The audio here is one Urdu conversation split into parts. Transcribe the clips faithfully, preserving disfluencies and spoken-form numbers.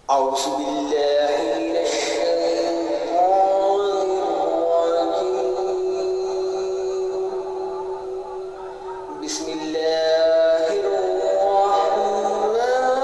أعوذ بالله من الشيطان الرجيم بسم الله الرحمن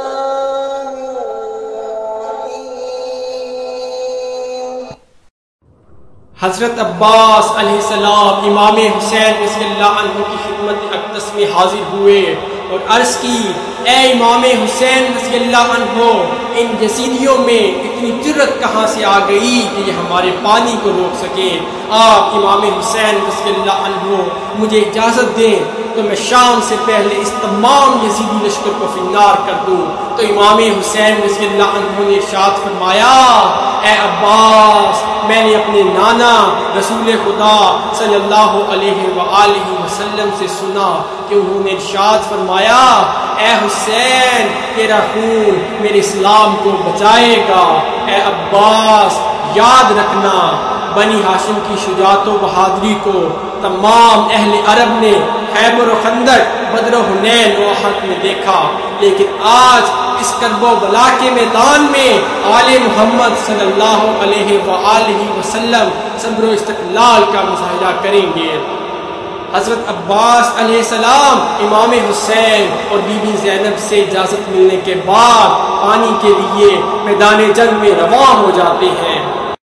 الرحيم حضرت عباس علیہ السلام امام حسین رضی اللہ عنہ کی خدمت اقدس میں حاضر ہوئے اور عرض کی، اے امام حسین رضی اللہ عنہ، ان یزیدیوں میں اتنی جرت کہاں سے آ گئی کہ یہ ہمارے پانی کو روک سکے؟ آپ امام حسین رضی اللہ عنہ مجھے اجازت دیں تو میں شام سے پہلے اس تمام یزیدی لشکر کو فنار کر دوں۔ تو امام حسین رضی اللہ عنہ نے ارشاد فرمایا، اے عباس، میں نے اپنے نانا رسول خدا صلی اللہ علیہ وآلہ وسلم سے سنا کہ انہوں نے ارشاد فرمایا، اے حسین، تیرا خون میرے اسلام کو بچائے گا۔ اے عباس، یاد رکھنا، بنی ہاشم کی شجاعت و بہادری کو تمام اہل عرب نے خیبر و خندق، بدر و حنین و احد میں دیکھا، لیکن آج اس کرب و بلا کے میدان میں آل محمد صلی اللہ علیہ وآلہ وسلم صبر و استقلال کا مظاہرہ کریں گے۔ حضرت عباس علیہ السلام امام حسین اور بی بی زینب سے اجازت ملنے کے بعد پانی کے لیے میدان جنگ میں رواں ہو جاتے ہیں۔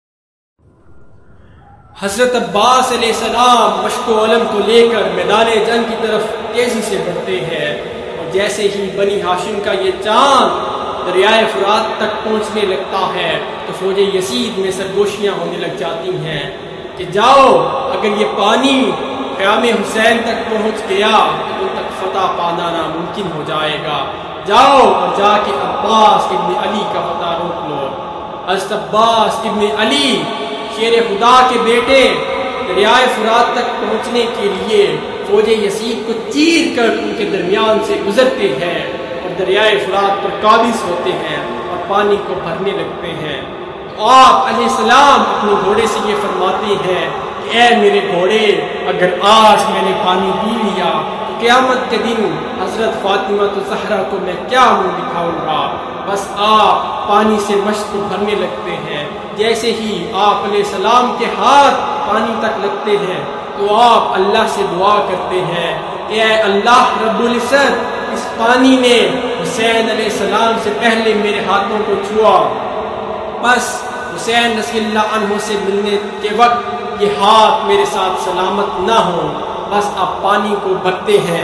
حضرت عباس علیہ السلام مشق و علم کو لے کر میدان جنگ کی طرف تیزی سے بڑھتے ہیں، اور جیسے ہی بنی ہاشم کا یہ چاند دریائے فرات تک پہنچنے لگتا ہے تو فوج یزید میں سرگوشیاں ہونے لگ جاتی ہیں کہ جاؤ، اگر یہ پانی قیام حسین تک پہنچ گیا تو ان تک فتح پانا ناممکن ہو جائے گا، جاؤ اور جا کے عباس ابن علی کا فتح روک لو۔ حضرت عباس ابن علی شیر خدا کے بیٹے دریائے فرات تک پہنچنے کے لیے فوج یزید کو چیر کر ان کے درمیان سے گزرتے ہیں اور دریائے فرات پر قابض ہوتے ہیں اور پانی کو بھرنے لگتے ہیں۔ آپ علیہ السلام اپنے گھوڑے سے یہ فرماتے ہیں کہ اے میرے گھوڑے، اگر آج میں نے پانی پی لیا تو قیامت کے دن حضرت فاطمہ الزہرا کو میں کیا منہ دکھاؤں گا؟ بس آپ پانی سے مشق کو بھرنے لگتے ہیں۔ جیسے ہی آپ علیہ السلام کے ہاتھ پانی تک لگتے ہیں تو آپ اللہ سے دعا کرتے ہیں کہ اے اللہ رب العزت، اس پانی نے حسین علیہ السلام سے پہلے میرے ہاتھوں کو چھوا، بس حسین رضی اللہ عنہ سے ملنے کے وقت یہ ہاتھ میرے ساتھ سلامت نہ ہو، بس آپ پانی کو بھرتے ہیں۔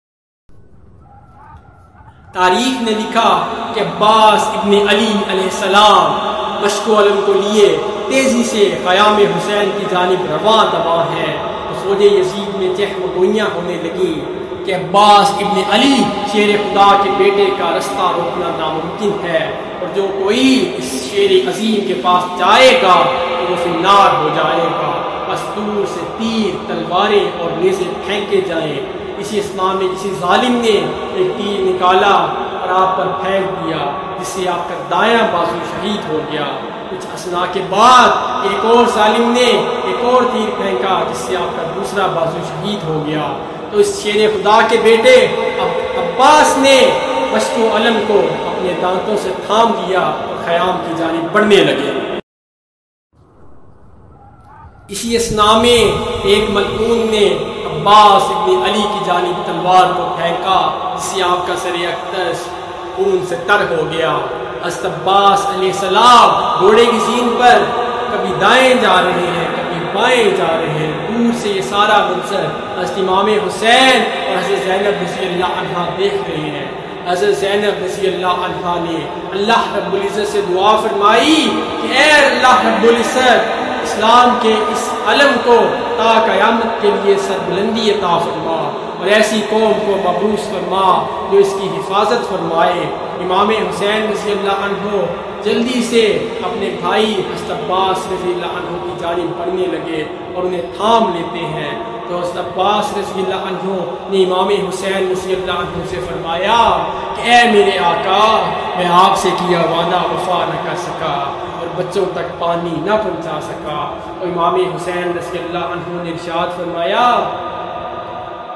تاریخ نے لکھا کہ عباس ابن علی علیہ السلام مشق و علم کو لیے تیزی سے قیام حسین کی جانب رواں دواں ہے تو فوج یزید میں چہم گوئیاں ہونے لگیں کہ عباس ابن علی شیر خدا کے بیٹے کا رستہ روکنا ناممکن ہے، اور جو کوئی اس شیر عظیم کے پاس جائے گا تو وہ فنار ہو جائے گا۔ بس دور سے تیر، تلواریں اور نیزے پھینکے جائیں۔ اسی اسلام میں کسی ظالم نے ایک تیر نکالا اور آپ پر پھینک دیا، جس سے آپ کا دایاں بازو شہید ہو گیا۔ کچھ اسنا کے بعد ایک اور ظالم نے ایک اور تیر پھینکا، جس سے آپ کا دوسرا بازو شہید ہو گیا۔ تو اس شیر خدا کے بیٹے عباس نے مشق و علم کو اپنے دانتوں سے تھام دیا اور خیام کی جانب بڑھنے لگے۔ اسی اسنا میں ایک ملعون نے عباس ابن علی کی جانب تلوار کو پھینکا، جس سے آپ کا سر اقدس خون سے تر ہو گیا۔ حضرت عباس علیہ السلام گھوڑے کی زین پر کبھی دائیں جا رہے ہیں، کبھی بائیں جا رہے ہیں۔ دور سے یہ سارا منظر حضرت امام حسین اور حضرت زینب رضی اللہ عنہا دیکھ رہے ہیں۔ حضرت زینب رضی اللہ عنہا نے اللہ رب العزت سے دعا فرمائی کہ اے اللہ رب العزت، اسلام کے اس علم کو تا قیامت کے لیے سربلندی عطا فرما اور ایسی قوم کو مبعوث فرما جو اس کی حفاظت فرمائے۔ امام حسین رضی اللہ عنہ جلدی سے اپنے بھائی حضرت عباس رضی اللہ عنہ کی جانب بڑھنے لگے اور انہیں تھام لیتے ہیں۔ تو حضرت عباس رضی اللہ عنہ نے امام حسین رضی اللہ عنہ سے فرمایا کہ اے میرے آقا، میں آپ سے کیا وعدہ وفا نہ کر سکا اور بچوں تک پانی نہ پہنچا سکا۔ اور امام حسین رضی اللہ عنہ نے ارشاد فرمایا کہ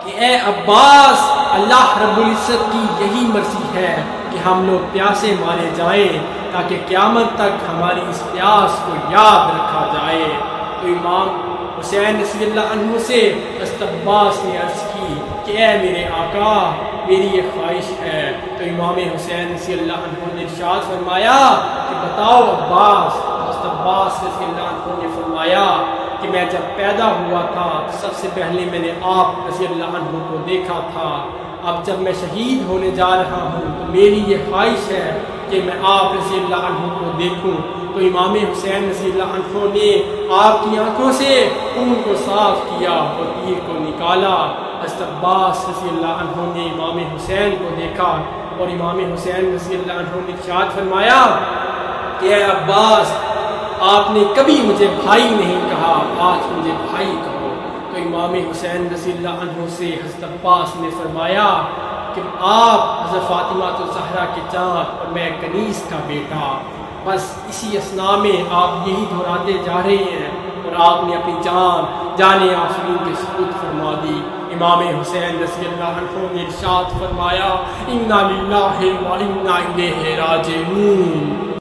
کہ اے عباس، اللہ رب العزت کی یہی مرضی ہے کہ ہم لوگ پیاسے مارے جائیں تاکہ قیامت تک ہماری اس پیاس کو یاد رکھا جائے۔ تو امام حسین رضی اللہ عنہ سے حضرت عباس نے عرض کی کہ اے میرے آقا، میری یہ خواہش ہے۔ تو امام حسین رضی اللہ عنہ نے ارشاد فرمایا کہ بتاؤ عباس۔ حضرت عباس رضی اللہ عنہ نے فرمایا کہ میں جب پیدا ہوا تھا سب سے پہلے میں نے آپ رضی اللہ عنہ کو دیکھا تھا، اب جب میں شہید ہونے جا رہا ہوں تو میری یہ خواہش ہے کہ میں آپ رضی اللہ عنہ کو دیکھوں۔ تو امام حسین رضی اللہ عنہ نے آپ کی آنکھوں سے خون کو صاف کیا اور تیر کو نکالا۔ حضرت عباس رضی اللہ عنہ نے امام حسین کو دیکھا اور امام حسین رضی اللہ عنہ نے ارشاد فرمایا کہ اے عباس، آپ نے کبھی مجھے بھائی نہیں کہا، آج مجھے بھائی کہو۔ تو امام حسین رضی اللہ عنہ سے حضرت عباس نے فرمایا کہ آپ حضرت فاطمہ الزہرا کے چاند اور میں کنیز کا بیٹا، بس اسی اثناء میں آپ یہی دہراتے جا رہے ہیں اور آپ نے اپنی جان جان آفرین کے سپرد فرما دی۔ امام حسین رضی اللہ عنہ نے ارشاد فرمایا اِنَّا لِلَّهِ وَإِنَّا إِلَيْهِ رَاجِعُونَ۔